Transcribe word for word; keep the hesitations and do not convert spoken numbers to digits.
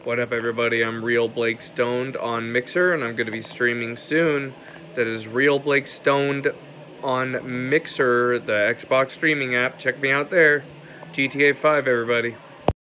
What up, everybody? I'm RealBlakeStoned on Mixer, and I'm going to be streaming soon. That is RealBlakeStoned on Mixer, the Xbox streaming app. Check me out there. G T A five, everybody.